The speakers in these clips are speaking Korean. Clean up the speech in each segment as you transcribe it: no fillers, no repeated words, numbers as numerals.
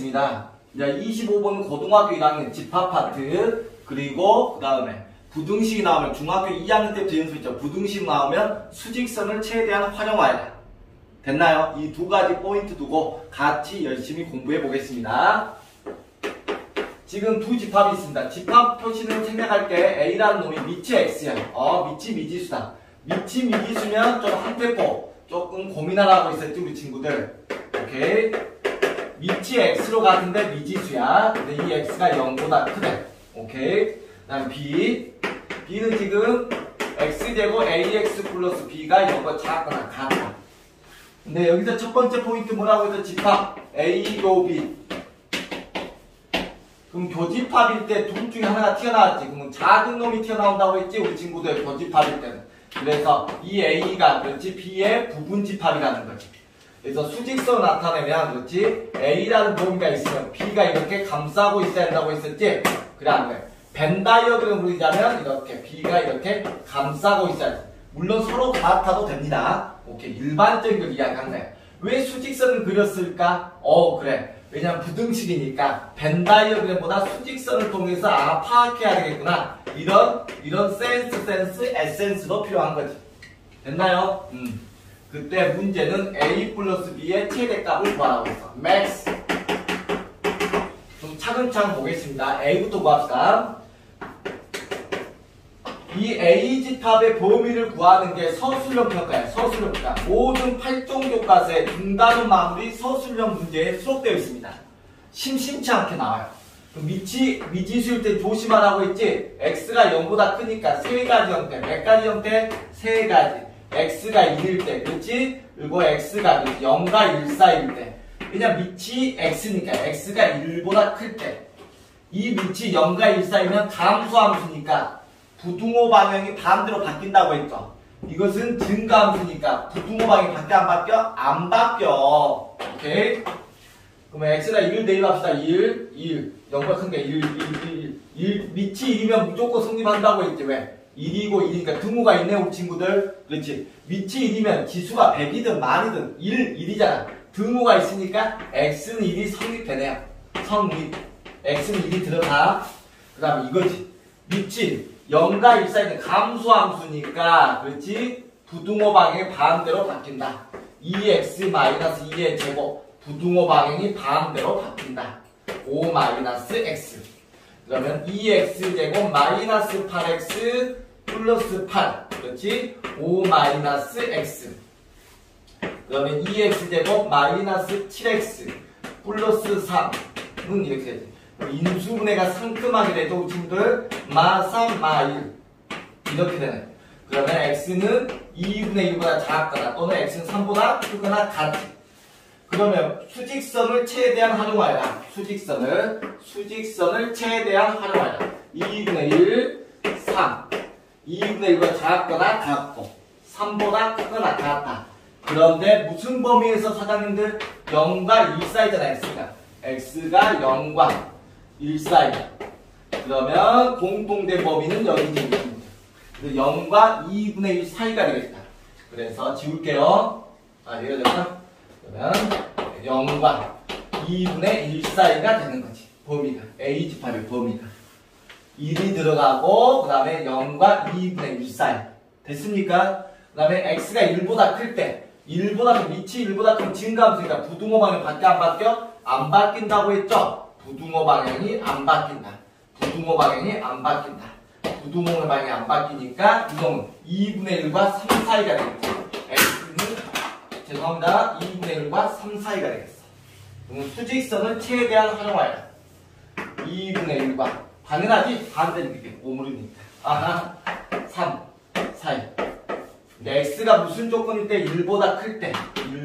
보겠습니다. 이제 25번 고등학교 1학년 집합 파트, 그리고 그 다음에 부등식이 나오면 중학교 2학년 때부터 연습했죠. 부등식 나오면 수직선을 최대한 활용하여라. 됐나요? 이 두 가지 포인트 두고 같이 열심히 공부해 보겠습니다. 지금 두 집합이 있습니다. 집합 표시는 생략할게. A라는 놈이 미치 X야. 미치 미지수다. 미치 미지수면 좀 한 템포 조금 고민하라고 있었지 우리 친구들. 오케이. 미치 X로 같은데 미지수야. 근데 이 X가 0보다 크대. 오케이. 그 다음 B. B는 지금 X제곱 AX 플러스 B가 0보다 작거나 같다. 근데 여기서 첫 번째 포인트 뭐라고 해서 집합 A, 교비. 그럼 교집합일 때 둘 중에 하나가 튀어나왔지. 그러면 작은 놈이 튀어나온다고 했지 우리 친구들 교집합일 때는. 그래서 이 A가 그렇지 B의 부분집합이라는 거지. 그래서 수직선을 나타내면 그렇지 A라는 범위가 있으면 B가 이렇게 감싸고 있어야 한다고 했었지. 그래 안 그래? 벤 다이어그램을 그리자면 이렇게 B가 이렇게 감싸고 있어야 돼. 물론 서로 같아도 됩니다. 오케이. 일반적인 걸 이야기한 거야. 왜 수직선을 그렸을까? 그래. 왜냐면 부등식이니까 벤 다이어그램보다 수직선을 통해서 파악해야 되겠구나. 이런 센스, 에센스도 필요한 거지. 됐나요? 그때 문제는 A 플러스 B의 최대값을 구하라고 했어. 맥스. 좀 차근차근 보겠습니다. A부터 구합시다. 이 A 집합의 범위를 구하는 게 서술형 평가야. 서술형 평가. 모든 8종 교과서의 중단원 마무리 서술형 문제에 수록되어 있습니다. 심심치 않게 나와요. 미지수일 때 조심하라고 했지. X가 0보다 크니까 세 가지 형태. 몇 가지 형태? 세 가지. X가 1일 때, 그렇지? 그리고 X가 0과 1 사이일 때. 그냥 밑이 X니까 X가 1보다 클 때. 이 밑이 0과 1 사이면 감소함수니까 부등호 방향이 반대로 바뀐다고 했죠. 이것은 증가함수니까 부등호 방향이 바뀌어 안 바뀌어? 안 바뀌어. 오케이? 그러면 X가 1 대입합시다. 1. 0보다 큰 게 1. 밑이 1이면 무조건 성립한다고 했지. 왜? 1이고 1이니까 등호가 있네 우리 친구들. 그렇지. 밑이 1이면 지수가 100이든 만이든 1이잖아. 등호가 있으니까 X는 1이 성립되네요. 성립. X는 1이 들어가. 그 다음에 이거지. 밑이 0과 1 사이는 감소함수니까 그렇지. 부등호 방향이 반대로 바뀐다. 2x-2의 제곱. 부등호 방향이 반대로 바뀐다. 5-x. 그러면 2x제곱 마이너스 8x 플러스 8. 그렇지? 5-x. 그러면 2x제곱 마이너스 7x 플러스 3은 이렇게 되지. 인수분해가 상큼하게 되죠, 친구들. 마3, 마1. 이렇게 되네. 그러면 x는 2분의 1보다 작거나 또는 x는 3보다 크거나 같지. 그러면 수직선을 최대한 활용하여라. 수직선을 최대한 활용하여라. 2분의 1, 3. 2분의 1보다 작거나 같고 3보다 크거나 같다. 그런데 무슨 범위에서 사장님들 0과 1 사이잖아. x가 0과 1 사이. 그러면 공통된 범위는 여기지. 0과 2분의 1 사이가 되겠다. 그래서 지울게요. 여기가 됐나? 그러면 0과 2분의 1 사이가 되는 거지. 범위가. A 집합의 범위가. 1이 들어가고 그 다음에 0과 2분의 1 사이. 됐습니까? 그 다음에 x가 1보다 클 때 밑이 1보다 크면 증가함수니까 부등호 방향 바뀌어 안 바뀌어? 안 바뀐다고 했죠? 부등호 방향이 안 바뀐다. 부등호 방향이 안 안 바뀌니까 이동은 2분의 1과 3 사이가 되겠죠. x는 죄송합니다. 2분의 1과 3 사이가 되겠어. 그러면 수직선을 최대한 활용하여라. 2분의 1과 당연하지? 반대니까 오므리니까 3 사이. 근데 x가 무슨 조건일 때? 1보다 클 때.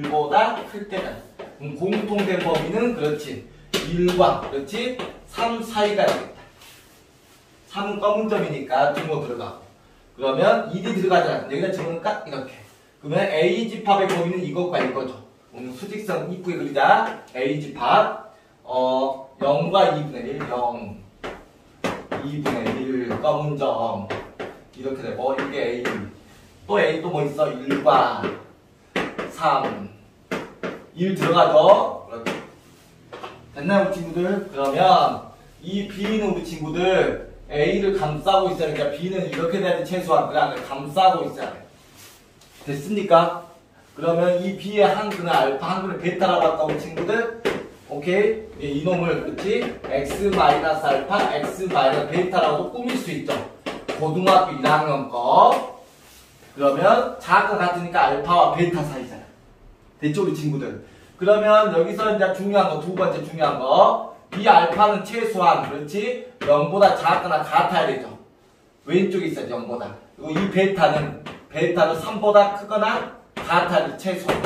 그럼 공통된 범위는 그렇지. 1과 그렇지? 3 사이가 되겠다. 3은 검은 점이니까 등호 들어가고. 그러면 1이 들어가잖아. 여기다 적으니까 이렇게. 그러면 A 집합의 범위는 이것과 이거죠. 수직선 이쁘게 그리자. A 집합 0과 2분의 1 0 2분의 1 검은 점 이렇게 되고 이게 A. 또 A 또 뭐 있어? 1과 3 1 들어가죠. 됐나요, 우리 친구들? 그러면 이 B는 우리 친구들 A를 감싸고 있어야 되니까 B는 이렇게 돼야 돼. 최소한 그래 감싸고 있어야 돼. 됐습니까? 그러면 이 B의 한근은 알파, 한근은 베타라고 할까, 우리 친구들? 오케이? 이놈을, 그치? X 마이너스 알파, X 마이너스 베타라고도 꾸밀 수 있죠. 고등학교 1학년 거. 그러면 작은 같으니까 알파와 베타 사이잖아. 됐죠, 우리 친구들? 그러면 여기서 이제 중요한 거, 두 번째 중요한 거. 이 알파는 최소한, 그렇지? 0보다 작거나 같아야 되죠. 왼쪽에 있어요, 0보다. 그리고 이 베타는 3보다 크거나 같아야 돼, 최소한.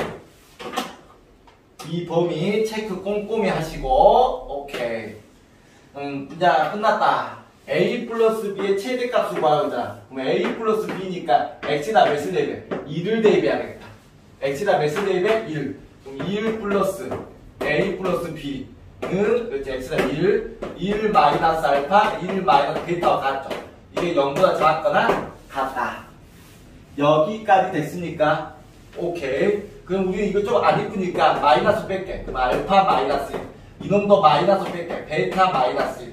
이 범위 체크 꼼꼼히 하시고, 오케이. 이제 끝났다. A 플러스 B의 최대값을 구하자. 그러면 A 플러스 B니까 X에다 몇을 대입해? 2를 대입해야 되겠다. X에다 몇을 대입해? 1. 그럼 1 플러스 A 플러스 B는, 그렇지, X에다 1 마이너스 알파, 1 마이너스 베타와 같죠. 이게 0보다 작거나 같다. 여기까지 됐습니까? 오케이. 그럼 우리 이거 좀 안 이쁘니까 마이너스 뺄게. 그럼 알파 마이너스 1. 이놈도 마이너스 뺄게. 베타 마이너스 1.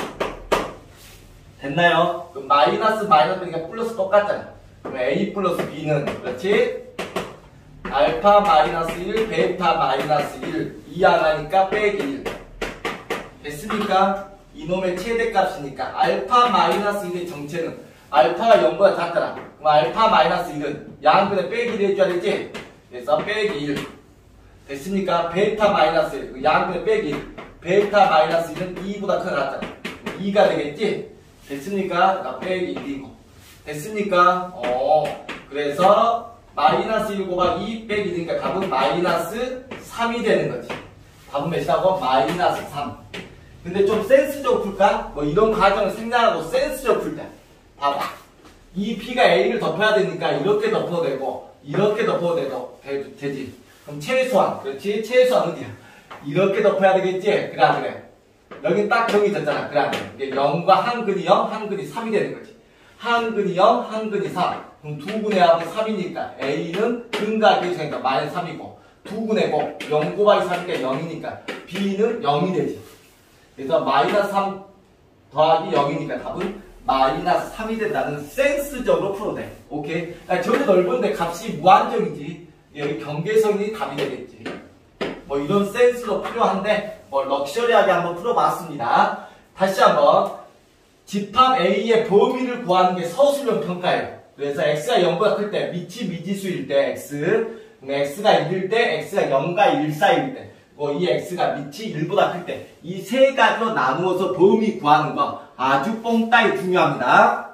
됐나요? 그럼 마이너스 빼니까 플러스 똑같잖아. 그럼 A 플러스 B는, 그렇지? 알파 마이너스 1, 베타 마이너스 1. 2 하나니까 빼기 1. 됐습니까? 이놈의 최대값이니까 알파 마이너스 1의 정체는 알파가 0보다 작더라. 그럼 알파 마이너스 1은 양근에 빼기 1 해줘야 되지? 그래서 빼기 1. 됐습니까? 베타 마이너스 1. 양근에 빼기 1. 베타 마이너스 1은 2보다 크게 같잖아. 2가 되겠지? 됐습니까? 나 빼기 1이고. 됐습니까? 그래서 마이너스 1 곱하기 2 빼기 1이니까 답은 마이너스 3이 되는 거지. 답은 몇이라고? 마이너스 3. 근데 좀 센스적으로 풀까? 뭐 이런 과정을 생략하고 센스적으로 풀자. 봐봐. 이 B가 A를 덮어야 되니까 이렇게 덮어도 되고 이렇게 덮어도 되지. 그럼 최소한, 그렇지? 최소한 어디야? 이렇게 덮어야 되겠지? 그래. 여긴 딱 정해졌잖아. 그래. 이게 0과 한근이 0, 한근이 3이 되는 거지. 한근이 0, 한근이 3. 그럼 두 분의 합은 3이니까 A는 근과 계수니까 마이너스 3이고 두 분의고 0 곱하기 3이니까 0이니까 B는 0이 되지. 그래서 마이너스 3 더하기 0이니까 답은 마이너스 3이 된다는 센스적으로 풀어도 돼. 오케이? 저기 넓은데 값이 무한정이지. 여기 경계선이 답이 되겠지. 뭐 이런 센스로 필요한데 뭐 럭셔리하게 한번 풀어봤습니다. 다시 한번 집합 A의 범위를 구하는 게 서술형 평가예요. 그래서 X가 0보다 클 때 미지수일 때 X, X가 1일 때, X가 0과 1 사이일 때, 이 X가 밑이 1보다 클 때 이 세 가지로 나누어서 범위 구하는 거 아주 뽕따이 중요합니다.